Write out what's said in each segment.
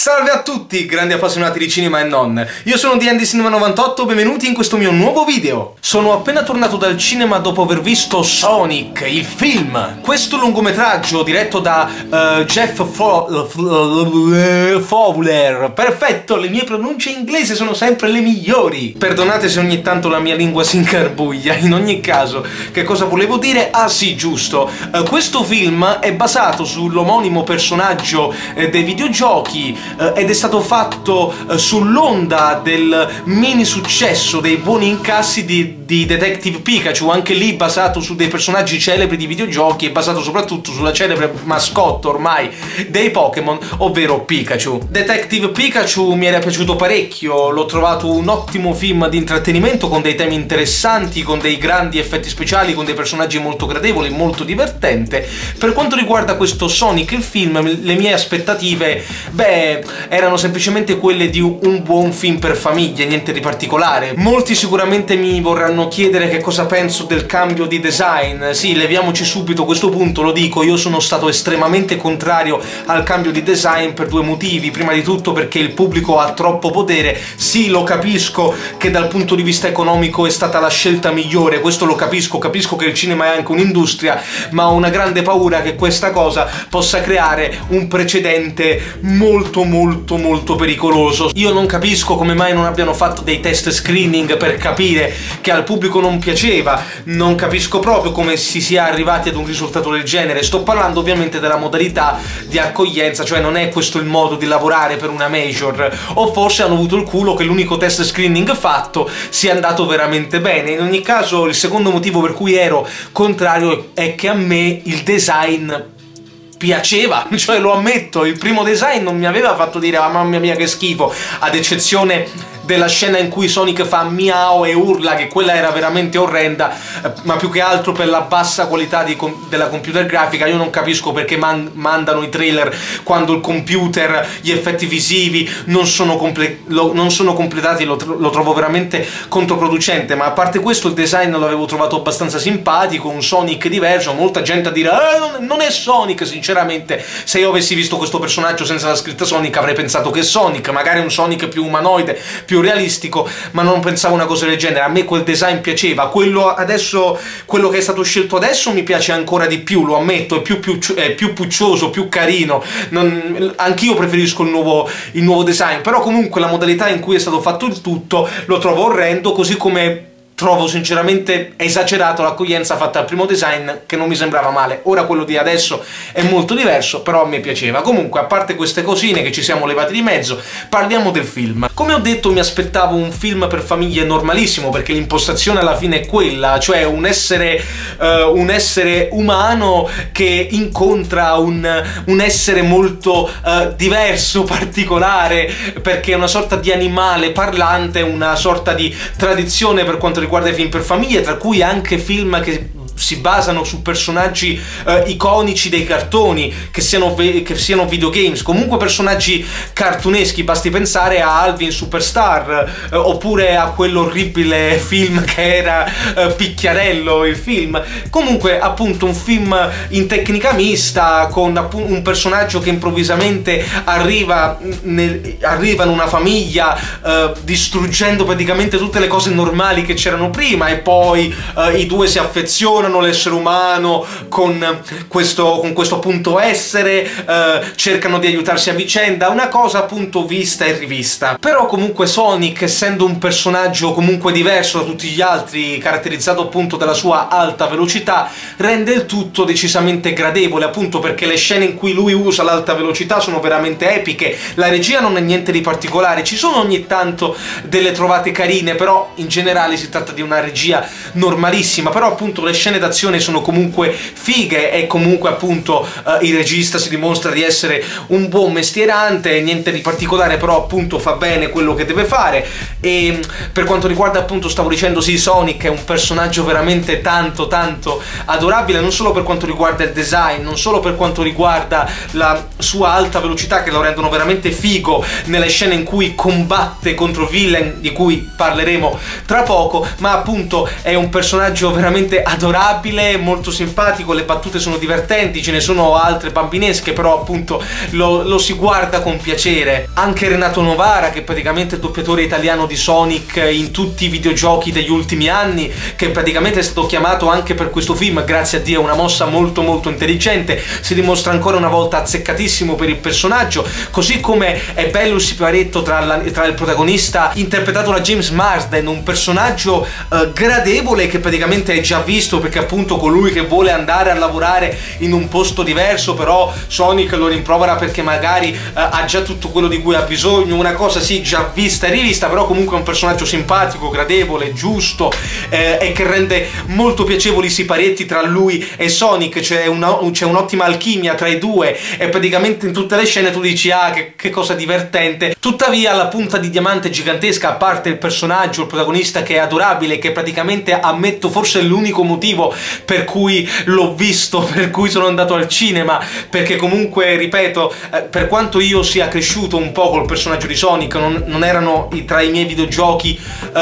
Salve a tutti, grandi appassionati di cinema e non. Io sono di AndyCinema98, benvenuti in questo mio nuovo video. Sono appena tornato dal cinema dopo aver visto Sonic, il film. Questo lungometraggio diretto da Jeff Fowler. Perfetto, le mie pronunce inglesi sono sempre le migliori. Perdonate se ogni tanto la mia lingua si incarbuglia. In ogni caso, che cosa volevo dire? Ah sì, giusto. Questo film è basato sull'omonimo personaggio dei videogiochi ed è stato fatto sull'onda del mini successo dei buoni incassi di Detective Pikachu, anche lì basato su dei personaggi celebri di videogiochi e basato soprattutto sulla celebre mascotte ormai dei Pokémon, ovvero Pikachu. Detective Pikachu mi era piaciuto parecchio, l'ho trovato un ottimo film di intrattenimento con dei temi interessanti, con dei grandi effetti speciali, con dei personaggi molto gradevoli, molto divertente. Per quanto riguarda questo Sonic, il film, le mie aspettative, beh, erano semplicemente quelle di un buon film per famiglie, niente di particolare. Molti sicuramente mi vorranno chiedere che cosa penso del cambio di design. Sì, leviamoci subito questo punto, lo dico, io sono stato estremamente contrario al cambio di design per due motivi. Prima di tutto perché il pubblico ha troppo potere. Sì, lo capisco che dal punto di vista economico è stata la scelta migliore, questo lo capisco, capisco che il cinema è anche un'industria, ma ho una grande paura che questa cosa possa creare un precedente molto pericoloso. Io non capisco come mai non abbiano fatto dei test screening per capire che al pubblico non piaceva, non capisco proprio come si sia arrivati ad un risultato del genere. Sto parlando ovviamente della modalità di accoglienza, cioè non è questo il modo di lavorare per una major, o forse hanno avuto il culo che l'unico test screening fatto sia andato veramente bene. In ogni caso, il secondo motivo per cui ero contrario è che a me il design piaceva, cioè lo ammetto, il primo design non mi aveva fatto dire "ah, mamma mia che schifo", ad eccezione della scena in cui Sonic fa miau e urla, che quella era veramente orrenda, ma più che altro per la bassa qualità della computer grafica. Io non capisco perché mandano i trailer quando il computer, gli effetti visivi non sono completati, lo trovo veramente controproducente. Ma a parte questo, il design l'avevo trovato abbastanza simpatico, un Sonic diverso, molta gente a dire non è Sonic. Sinceramente, se io avessi visto questo personaggio senza la scritta Sonic avrei pensato che è Sonic, magari un Sonic più umanoide, più realistico, ma non pensavo una cosa del genere. A me quel design piaceva, quello che è stato scelto adesso mi piace ancora di più, lo ammetto, è più puccioso, più carino. Anch'io preferisco il nuovo design, però comunque la modalità in cui è stato fatto il tutto lo trovo orrendo, così come trovo sinceramente esagerato l'accoglienza fatta al primo design, che non mi sembrava male. Ora quello di adesso è molto diverso, però a me piaceva. Comunque, a parte queste cosine che ci siamo levati di mezzo, parliamo del film. Come ho detto, mi aspettavo un film per famiglie normalissimo, perché l'impostazione alla fine è quella, cioè un essere umano che incontra un essere molto diverso, particolare, perché è una sorta di animale parlante, una sorta di tradizione per quanto riguarda i film per famiglie, tra cui anche film che si basano su personaggi iconici dei cartoni, che siano videogames, comunque personaggi cartuneschi. Basti pensare a Alvin Superstar, oppure a quell'orribile film che era Picchiarello, il film. Comunque, appunto, un film in tecnica mista, con un personaggio che improvvisamente arriva in una famiglia distruggendo praticamente tutte le cose normali che c'erano prima, e poi i due si affezionano, l'essere umano con questo appunto essere, cercano di aiutarsi a vicenda, una cosa appunto vista e rivista. Però comunque Sonic, essendo un personaggio comunque diverso da tutti gli altri, caratterizzato appunto dalla sua alta velocità, rende il tutto decisamente gradevole, appunto perché le scene in cui lui usa l'alta velocità sono veramente epiche. La regia non è niente di particolare, ci sono ogni tanto delle trovate carine, però in generale si tratta di una regia normalissima. Però appunto le scene d'azione sono comunque fighe, e comunque appunto il regista si dimostra di essere un buon mestierante, niente di particolare, però appunto fa bene quello che deve fare. E per quanto riguarda appunto, stavo dicendo, sì, Sonic è un personaggio veramente tanto adorabile, non solo per quanto riguarda il design, non solo per quanto riguarda la sua alta velocità, che lo rendono veramente figo nelle scene in cui combatte contro villain, di cui parleremo tra poco, ma appunto è un personaggio veramente adorabile adorabile, molto simpatico, le battute sono divertenti, ce ne sono altre bambinesche, però appunto lo si guarda con piacere. Anche Renato Novara, che praticamente è il doppiatore italiano di Sonic in tutti i videogiochi degli ultimi anni, che praticamente è stato chiamato anche per questo film, grazie a Dio, una mossa molto molto intelligente, si dimostra ancora una volta azzeccatissimo per il personaggio, così come è bello il siparetto tra il protagonista interpretato da James Marsden, un personaggio gradevole che praticamente hai già visto, perché appunto colui che vuole andare a lavorare in un posto diverso, però Sonic lo rimprovera perché magari ha già tutto quello di cui ha bisogno, una cosa sì già vista e rivista, però comunque è un personaggio simpatico, gradevole, giusto, e che rende molto piacevoli i siparetti tra lui e Sonic. C'è un'ottima alchimia tra i due e praticamente in tutte le scene tu dici ah che cosa divertente. Tuttavia la punta di diamante gigantesca, a parte il personaggio, il protagonista che è adorabile, che praticamente ammetto forse è l'unico motivo per cui l'ho visto, per cui sono andato al cinema, perché comunque ripeto, per quanto io sia cresciuto un po' col personaggio di Sonic, non erano tra i miei videogiochi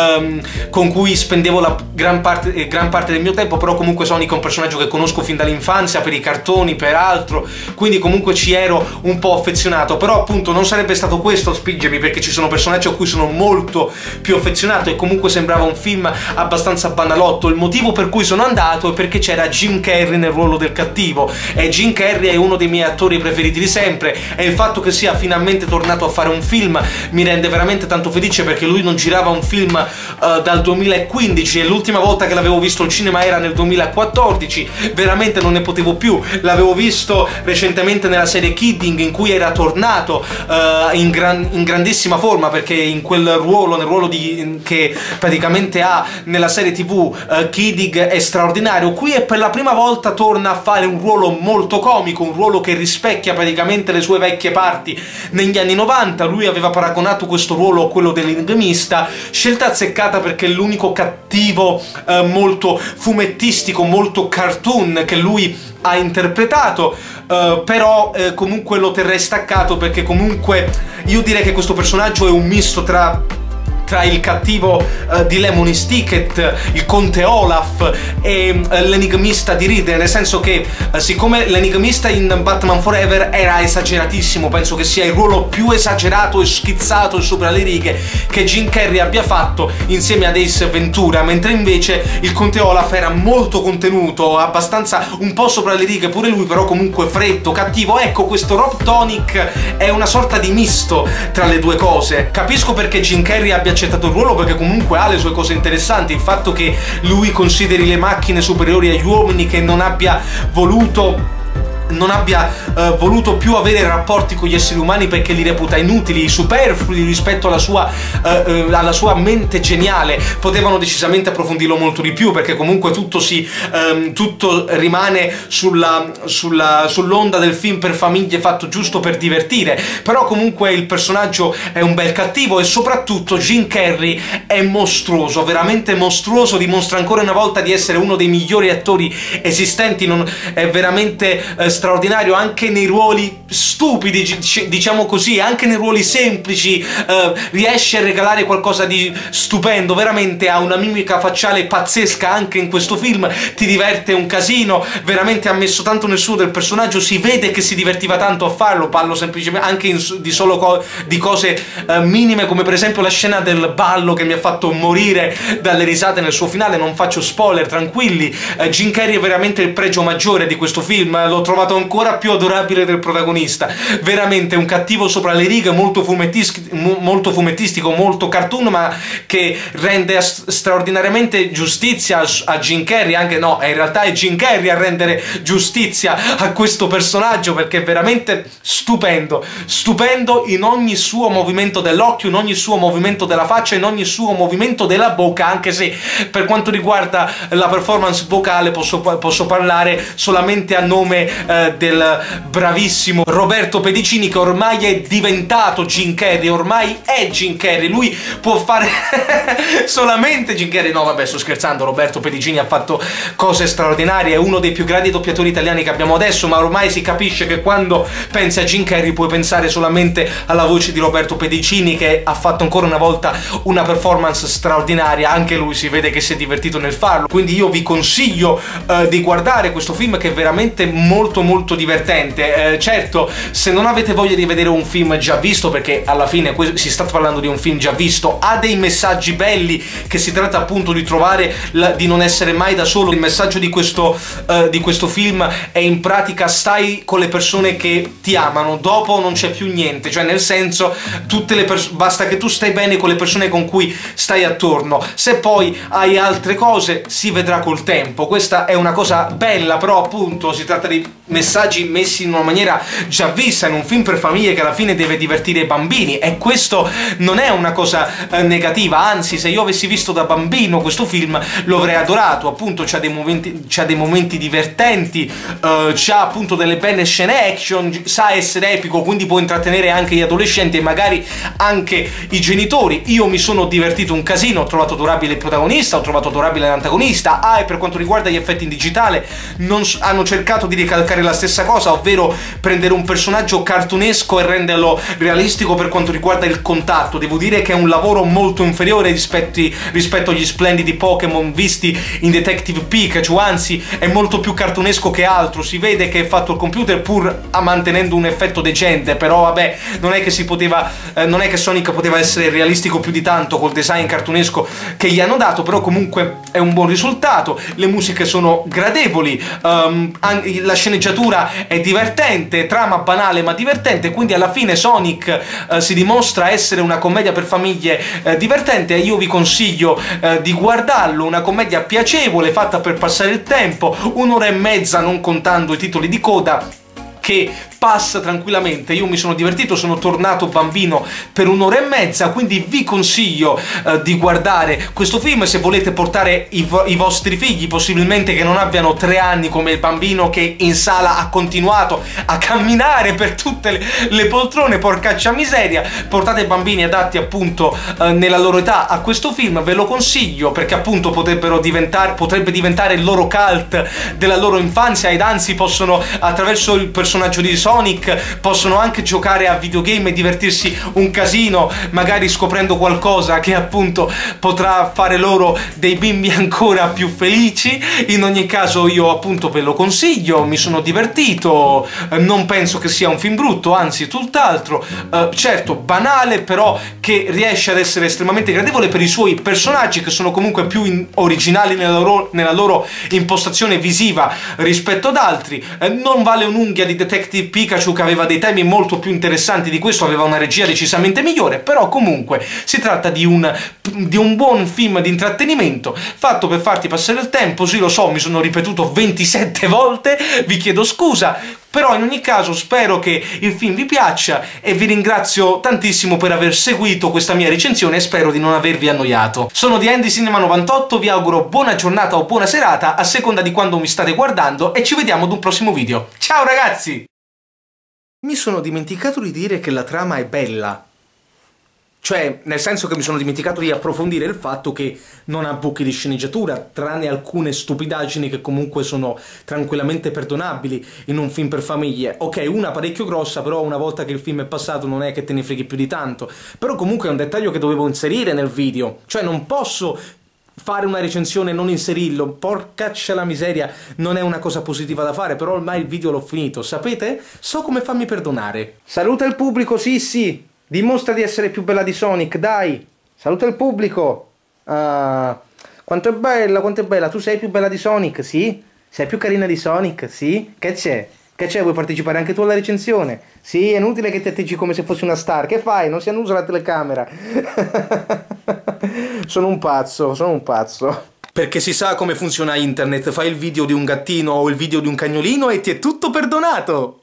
con cui spendevo la gran parte del mio tempo, però comunque Sonic è un personaggio che conosco fin dall'infanzia, per i cartoni, per altro, quindi comunque ci ero un po' affezionato. Però appunto non sarebbe stato questo a spingermi, perché ci sono personaggi a cui sono molto più affezionato e comunque sembrava un film abbastanza banalotto. Il motivo per cui sono andato è perché c'era Jim Carrey nel ruolo del cattivo, e Jim Carrey è uno dei miei attori preferiti di sempre, e il fatto che sia finalmente tornato a fare un film mi rende veramente tanto felice, perché lui non girava un film dal 2015 e l'ultima volta che l'avevo visto al cinema era nel 2014, veramente non ne potevo più. L'avevo visto recentemente nella serie Kidding, in cui era tornato in grandissima forma, perché in quel ruolo, nel ruolo che praticamente ha nella serie TV Kidding, è straordinario. Qui è per la prima volta torna a fare un ruolo molto comico, un ruolo che rispecchia praticamente le sue vecchie parti negli anni 90. Lui aveva paragonato questo ruolo a quello dell'enigmista, scelta azzeccata perché è l'unico cattivo molto fumettistico, molto cartoon che lui ha interpretato, però comunque lo terrei staccato, perché comunque io direi che questo personaggio è un misto tra il cattivo di Lemony's Ticket, il conte Olaf, e l'enigmista di Ridley, nel senso che siccome l'enigmista in Batman Forever era esageratissimo, penso che sia il ruolo più esagerato e schizzato e sopra le righe che Jim Carrey abbia fatto insieme ad Ace Ventura, mentre invece il conte Olaf era molto contenuto, abbastanza un po' sopra le righe pure lui, però comunque freddo, cattivo. Ecco, questo Rob Tonic è una sorta di misto tra le due cose. Capisco perché Jim Carrey abbia accettato il ruolo, perché comunque ha le sue cose interessanti, il fatto che lui consideri le macchine superiori agli uomini, che non abbia voluto più avere rapporti con gli esseri umani perché li reputa inutili, superflui rispetto alla sua mente geniale. Potevano decisamente approfondirlo molto di più, perché comunque tutto rimane sull'onda del film per famiglie fatto giusto per divertire, però comunque il personaggio è un bel cattivo, e soprattutto Jim Carrey è mostruoso, veramente mostruoso, dimostra ancora una volta di essere uno dei migliori attori esistenti, è veramente straordinario anche nei ruoli stupidi, diciamo così, anche nei ruoli semplici riesce a regalare qualcosa di stupendo, veramente ha una mimica facciale pazzesca anche in questo film, ti diverte un casino, veramente ha messo tanto nel suo del personaggio, si vede che si divertiva tanto a farlo. Parlo semplicemente anche di cose minime, come per esempio la scena del ballo che mi ha fatto morire dalle risate nel suo finale. Non faccio spoiler, tranquilli. Jim Carrey è veramente il pregio maggiore di questo film, l'ho trovato ancora più adorabile del protagonista, veramente un cattivo sopra le righe, molto fumettistico, molto cartoon, ma che rende straordinariamente giustizia a Jim Carrey. Anche no, in realtà è Jim Carrey a rendere giustizia a questo personaggio, perché è veramente stupendo in ogni suo movimento dell'occhio, in ogni suo movimento della faccia, in ogni suo movimento della bocca, anche se per quanto riguarda la performance vocale posso parlare solamente a nome del bravissimo Roberto Pedicini, che ormai è diventato Jim Carrey, ormai è Jim Carrey, lui può fare solamente Jim Carrey. No vabbè, sto scherzando, Roberto Pedicini ha fatto cose straordinarie, è uno dei più grandi doppiatori italiani che abbiamo adesso, ma ormai si capisce che quando pensi a Jim Carrey puoi pensare solamente alla voce di Roberto Pedicini, che ha fatto ancora una volta una performance straordinaria, anche lui si vede che si è divertito nel farlo, quindi io vi consiglio di guardare questo film, che è veramente molto divertente. Certo, se non avete voglia di vedere un film già visto, perché alla fine si sta parlando di un film già visto, ha dei messaggi belli, che si tratta appunto di trovare di non essere mai da solo. Il messaggio di questo film è in pratica: stai con le persone che ti amano, dopo non c'è più niente, cioè nel senso basta che tu stai bene con le persone con cui stai attorno, se poi hai altre cose si vedrà col tempo. Questa è una cosa bella, però appunto si tratta di messaggi messi in una maniera già vista, in un film per famiglie che alla fine deve divertire i bambini, e questo non è una cosa negativa, anzi, se io avessi visto da bambino questo film lo avrei adorato. Appunto c'ha dei momenti divertenti, c'ha appunto delle belle scene action, sa essere epico, quindi può intrattenere anche gli adolescenti e magari anche i genitori. Io mi sono divertito un casino, ho trovato adorabile il protagonista, ho trovato adorabile l'antagonista. E per quanto riguarda gli effetti in digitale, hanno cercato di ricalcare la stessa cosa, ovvero prendere un personaggio cartunesco e renderlo realistico per quanto riguarda il contatto. Devo dire che è un lavoro molto inferiore rispetto agli splendidi Pokémon visti in Detective Pikachu, anzi è molto più cartunesco che altro, si vede che è fatto al computer pur mantenendo un effetto decente, però vabbè, non è che Sonic poteva essere realistico più di tanto col design cartunesco che gli hanno dato, però comunque è un buon risultato. Le musiche sono gradevoli, la sceneggiatura è divertente, trama banale ma divertente, quindi alla fine Sonic si dimostra essere una commedia per famiglie divertente, e io vi consiglio di guardarlo. Una commedia piacevole, fatta per passare il tempo, un'ora e mezza non contando i titoli di coda, che passa tranquillamente. Io mi sono divertito, sono tornato bambino per un'ora e mezza, quindi vi consiglio di guardare questo film se volete portare i vostri figli, possibilmente che non abbiano 3 anni come il bambino che in sala ha continuato a camminare per tutte le poltrone, porcaccia miseria. Portate bambini adatti appunto nella loro età a questo film, ve lo consiglio, perché appunto potrebbe diventare il loro cult della loro infanzia, ed anzi possono, attraverso il personaggio di Sonic, possono anche giocare a videogame e divertirsi un casino, magari scoprendo qualcosa che appunto potrà fare loro dei bimbi ancora più felici. In ogni caso io appunto ve lo consiglio, mi sono divertito, non penso che sia un film brutto, anzi tutt'altro, certo banale, però che riesce ad essere estremamente gradevole per i suoi personaggi, che sono comunque più originali nella loro impostazione visiva rispetto ad altri. Non vale un'unghia di Detective Pikachu, che aveva dei temi molto più interessanti di questo, aveva una regia decisamente migliore, però comunque si tratta di un buon film di intrattenimento fatto per farti passare il tempo. Sì, lo so, mi sono ripetuto 27 volte, vi chiedo scusa, però in ogni caso spero che il film vi piaccia e vi ringrazio tantissimo per aver seguito questa mia recensione e spero di non avervi annoiato. Sono di Andy Cinema 98, vi auguro buona giornata o buona serata a seconda di quando mi state guardando, e ci vediamo ad un prossimo video. Ciao ragazzi! Mi sono dimenticato di dire che la trama è bella. Cioè, nel senso che mi sono dimenticato di approfondire il fatto che non ha buchi di sceneggiatura, tranne alcune stupidaggini che comunque sono tranquillamente perdonabili in un film per famiglie. Ok, una parecchio grossa, però una volta che il film è passato non è che te ne freghi più di tanto. Però comunque è un dettaglio che dovevo inserire nel video. Cioè, non posso fare una recensione e non inserirlo, porcaccia la miseria, non è una cosa positiva da fare, però ormai il video l'ho finito, sapete? So come farmi perdonare. Saluta il pubblico, sì, dimostra di essere più bella di Sonic, dai, saluta il pubblico. Ah, quanto è bella, tu sei più bella di Sonic, sì? Sei più carina di Sonic, sì? Che c'è? Che c'è? Vuoi partecipare anche tu alla recensione? Sì, è inutile che ti atteggi come se fossi una star. Che fai? Non si annusa la telecamera. Sono un pazzo. Perché si sa come funziona internet. Fai il video di un gattino o il video di un cagnolino e ti è tutto perdonato.